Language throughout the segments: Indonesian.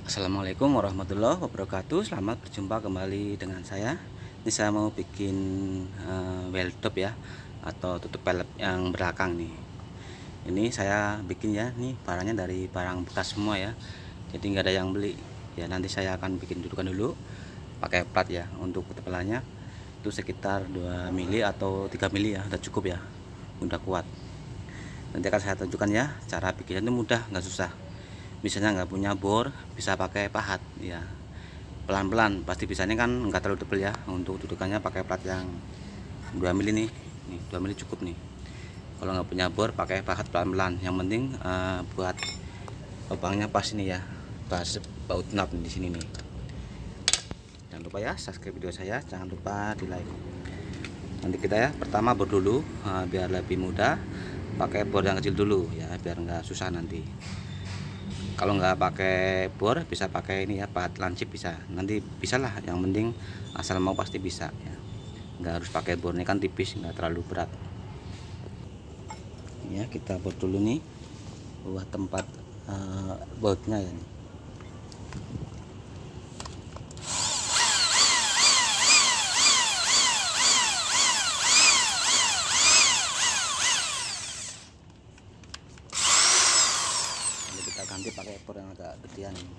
Assalamualaikum warahmatullahi wabarakatuh. Selamat berjumpa kembali dengan saya. Ini saya mau bikin wheel top ya, atau tutup pelek yang belakang nih. Ini saya bikin ya, nih barangnya dari barang bekas semua ya, jadi nggak ada yang beli ya. Nanti saya akan bikin dudukan dulu pakai plat ya. Untuk ketebalannya itu sekitar 2 mili atau 3 mili ya, udah cukup ya, udah kuat. Nanti akan saya tunjukkan ya, cara bikinnya itu mudah, nggak susah. Misalnya nggak punya bor, bisa pakai pahat ya, pelan-pelan. Pasti bisanya kan nggak terlalu tebel ya. Untuk dudukannya pakai plat yang 2 mili nih, 2 mili cukup nih. Kalau nggak punya bor, pakai pahat pelan-pelan. Yang penting buat lubangnya pas ini ya, pas baut nap di sini nih. Jangan lupa ya subscribe video saya, jangan lupa di like. Nanti kita ya pertama bor dulu, biar lebih mudah. Pakai bor yang kecil dulu ya, biar nggak susah nanti. Kalau nggak pakai bor, bisa pakai ini ya, pahat lancip bisa. Nanti bisa lah, yang penting asal mau pasti bisa ya. Nggak harus pakai bor, ini kan tipis, nggak terlalu berat. Ya, kita bor dulu nih buat tempat bautnya ya nih. Kita ganti pakai bor yang agak gedean ini.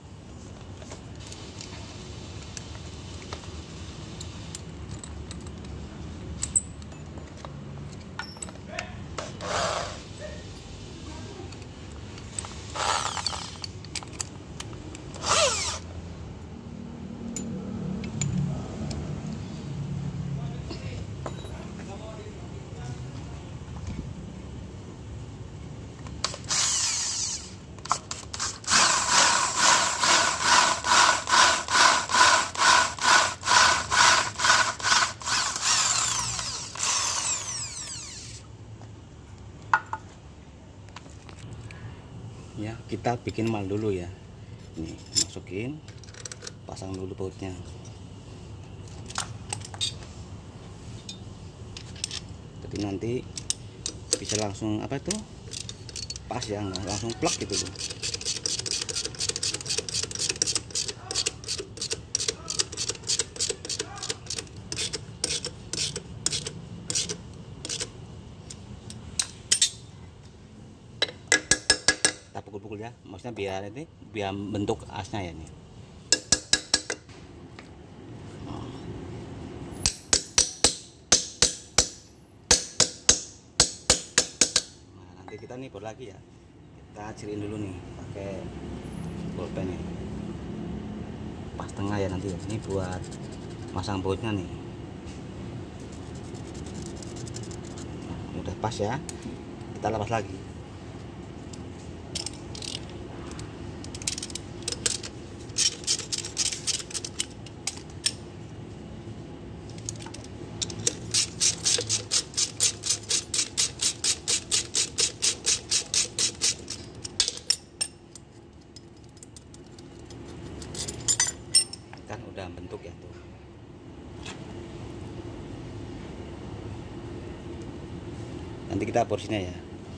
Ya, kita bikin mal dulu ya. Nih, masukin, pasang dulu bautnya. Jadi nanti bisa langsung apa itu, pas ya, nggak langsung plak gitu tuh. Kita pukul-pukul ya, maksudnya biar bentuk asnya ya nih. Nah, nanti kita nih bor lagi ya, kita kecilin dulu nih pakai bolpen nih, pas tengah ya nanti ya. Ini buat masang bautnya nih. Nah, udah pas ya, kita lepas lagi. Kan udah bentuk ya tuh. Nanti kita porsinya ya.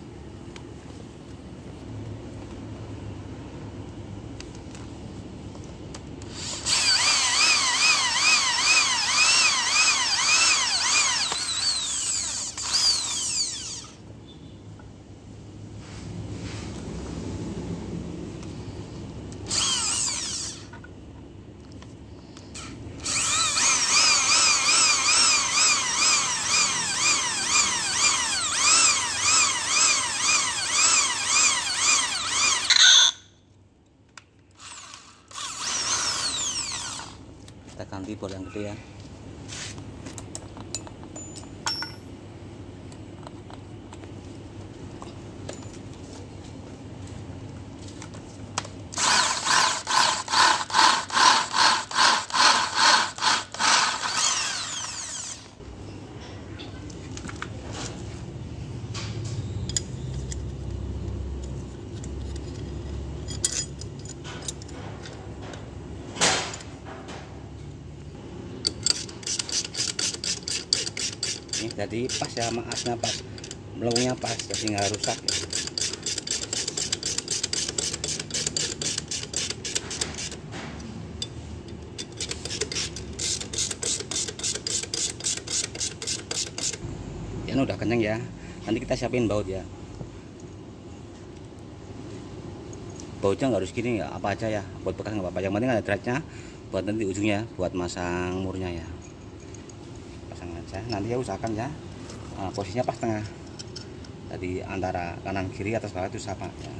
Kita ganti bor yang gede ya. Ini jadi pas ya, maasnya pas, melengnya pas, jadi nggak rusak ya. ini udah kenyang ya. Nanti kita siapin baut ya. Bautnya nggak harus gini, nggak apa aja ya, buat bekas nggak apa-apa, yang penting ada threadnya buat nanti ujungnya buat masang murnya ya. Pasang aja nanti ya, usahakan ya posisinya pas tengah, jadi antara kanan kiri atas bawah itu sama ya.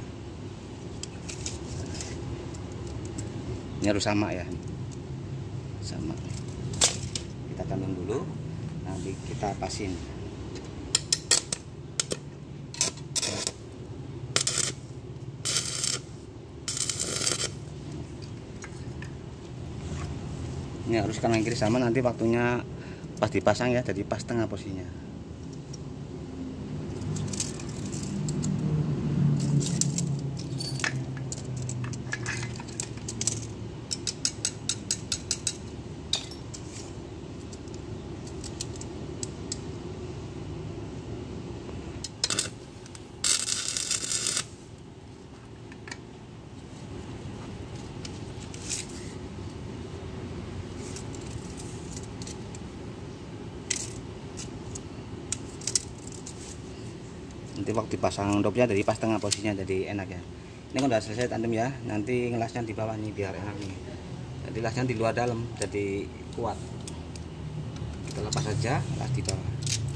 Ini harus sama ya, sama. Kita tandem dulu, nanti kita pasin. Ini harus kanan kiri sama, nanti waktunya pas dipasang ya, jadi pas tengah posisinya. Nanti waktu dipasang dopnya dari pas tengah posisinya, jadi enak ya. Ini kan udah selesai tandem ya, nanti ngelasnya di bawah nih biar enak nih. Jadi lasnya di luar dalam, jadi kuat. Kita lepas saja las di bawah.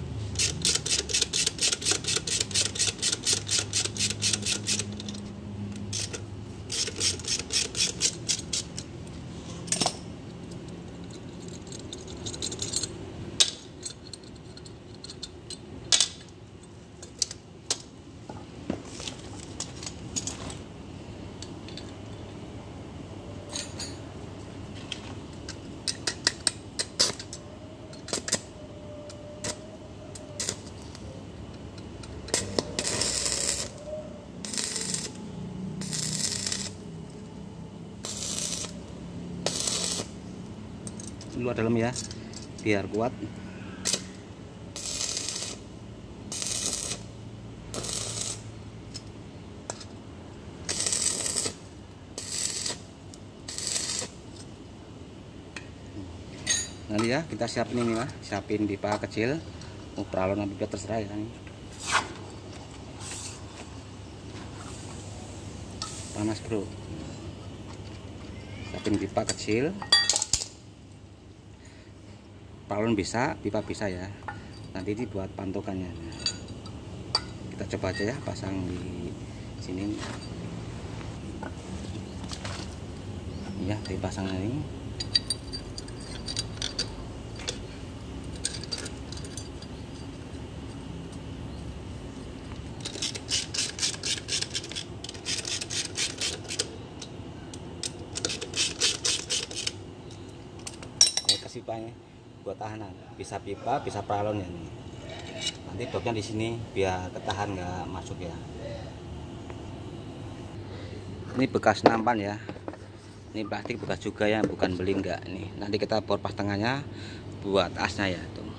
Luar dalam ya, biar kuat. Nanti ya kita siapin ini lah, siapin pipa kecil, mau pralon pipa terserah ya. Panas bro, siapin pipa kecil. Pralon bisa, pipa bisa ya. Nanti ini buat pantukannya. Kita coba aja ya, pasang di sini. Ya, dipasang ini. Kasih pipanya buat tahanan, bisa pipa, bisa pralon ya nih. Nanti dopnya di sini biar ketahan nggak masuk ya. Ini bekas nampan ya. Ini plastik bekas juga ya, bukan beli enggak nih. Nanti kita bor pas tengahnya buat asnya ya tuh.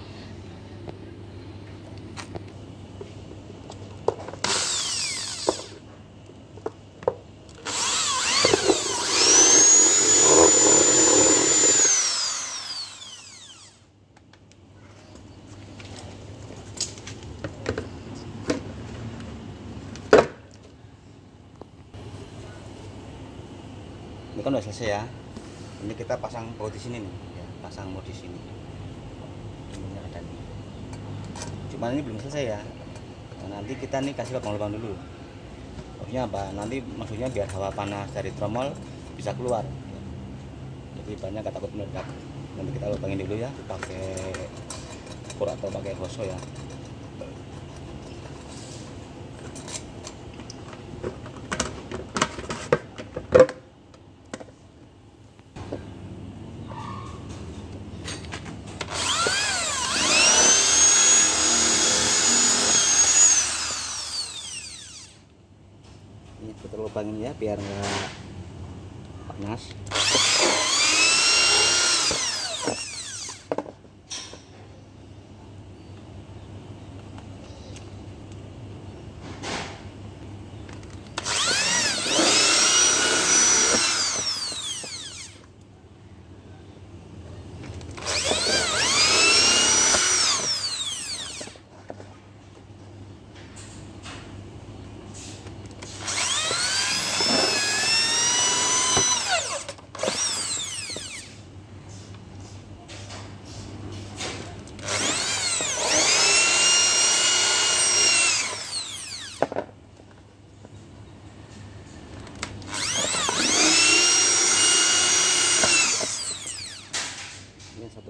Ini kan udah selesai ya. Ini kita pasang baut di sini nih ya, pasang baut di sini. Ini ada nih. Cuman ini belum selesai ya. Nah, nanti kita nih kasih lubang-lubang dulu. Maksudnya apa? Nanti maksudnya biar hawa panas dari tromol bisa keluar. Jadi banyak nggak takut meledak. Nanti kita lubangin dulu ya, pakai kur atau pakai hoso ya. Ini kita lubangin ya biar nggak panas.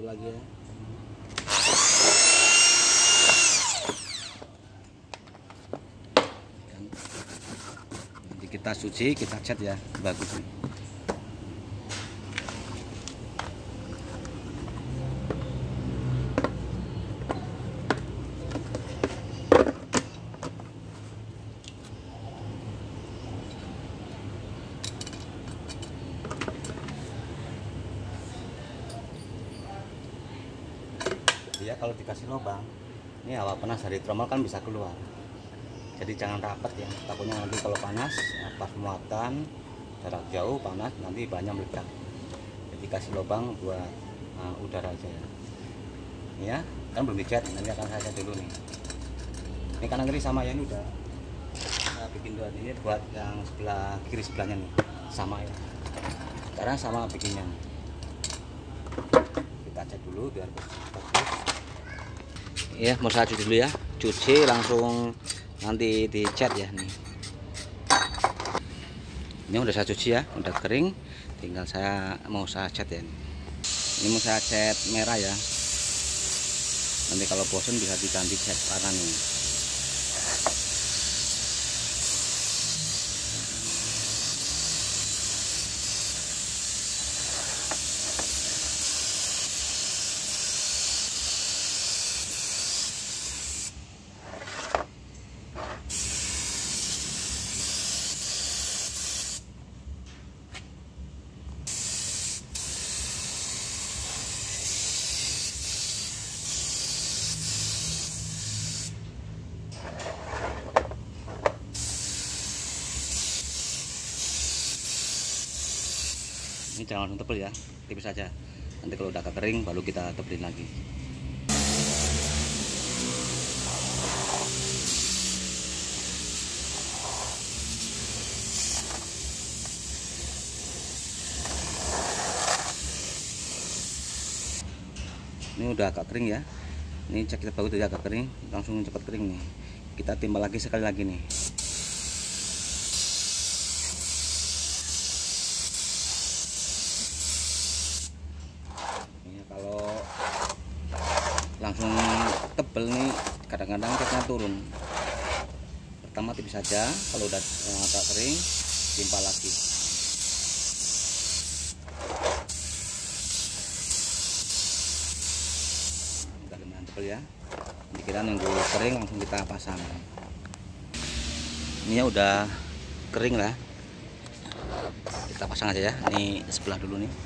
lagi ya. Nanti kita cuci, kita cat ya, bagus nih. Ya kalau dikasih lubang, ini awal panas dari tromol kan bisa keluar. Jadi jangan rapat ya, takutnya nanti kalau panas pas muatan jarak jauh panas nanti banyak meledak. Jadi kasih lubang buat udara aja ya. Ini ya, kan belum dicat, nanti akan saya cat dulu nih. Ini kanan kiri sama ya, ini udah saya bikin dua, ini buat yang sebelah kiri sebelahnya nih sama ya. Sekarang sama bikinnya. Kita cat dulu biar bagus. Ya, mau saya cuci dulu ya, cuci langsung nanti dicat ya nih. Ini udah saya cuci ya, udah kering, tinggal saya cat ya. Ini mau saya cat merah ya. Nanti kalau bosan bisa diganti cat warna nih. Ini jangan langsung tebel ya, tipis saja. Nanti kalau udah kering baru kita tebelin lagi. Ini udah agak kering ya. Ini cek kita bagus agak kering, langsung cepat kering nih. Kita timbal lagi sekali lagi nih. Langsung tebel nih kadang-kadang catnya turun. Pertama tipis saja, kalau udah agak kering timpal lagi. Udah lumayan tebel ya. Jadi kita nunggu kering langsung kita pasang. Ini ya udah kering lah, kita pasang aja ya. Ini sebelah dulu nih.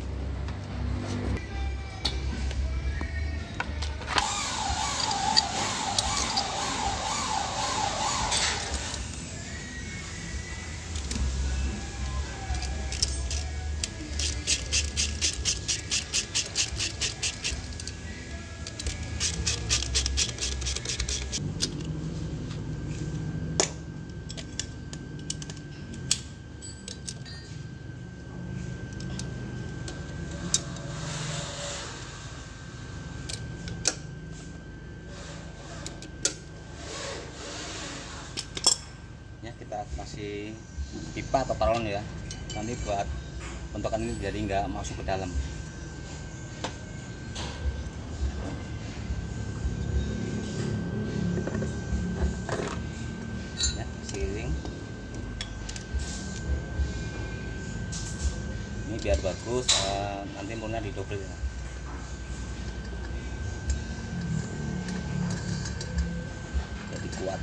Kita kasih pipa atau paralon ya, nanti buat bentukan ini jadi nggak masuk ke dalam ya. Siling ini biar bagus, nanti murnya didobel ya. Jadi kuat.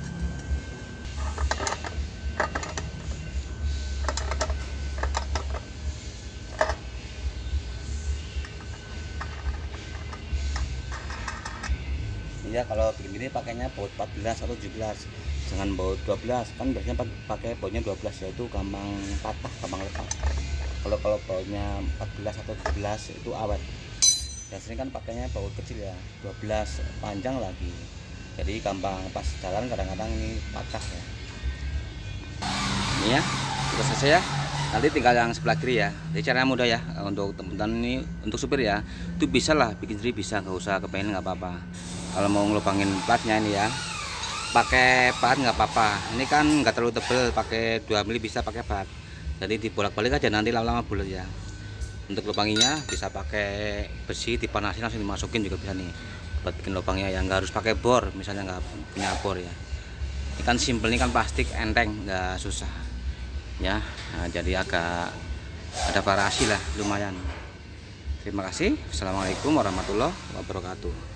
Ya kalau bikin ini pakainya baut 14 atau 17, jangan baut 12 kan biasanya pakai bautnya 12 ya, itu gampang patah, gampang retak. Kalau bautnya 14 atau 17 itu awet. Biasanya kan pakainya baut kecil ya, 12 panjang lagi, jadi gampang pas jalan kadang-kadang ini patah ya. Ini ya sudah selesai ya, nanti tinggal yang sebelah kiri ya. Jadi caranya mudah ya, untuk teman-teman ini, untuk supir ya itu bisa lah bikin sendiri, bisa, nggak usah kepengen, nggak apa-apa. Kalau mau ngelubangin platnya ini ya pakai bat nggak apa-apa, ini kan nggak terlalu tebel, pakai 2 mili bisa pakai bat, jadi dibolak-balik aja nanti lama-lama bulat ya. Untuk lubanginya bisa pakai besi, dipanasin langsung dimasukin juga bisa nih buat bikin lubangnya, yang nggak harus pakai bor misalnya nggak punya bor ya. Ini kan simple, ini kan plastik, enteng, nggak susah ya. Nah, jadi agak ada variasi lah, lumayan. Terima kasih. Assalamualaikum warahmatullahi wabarakatuh.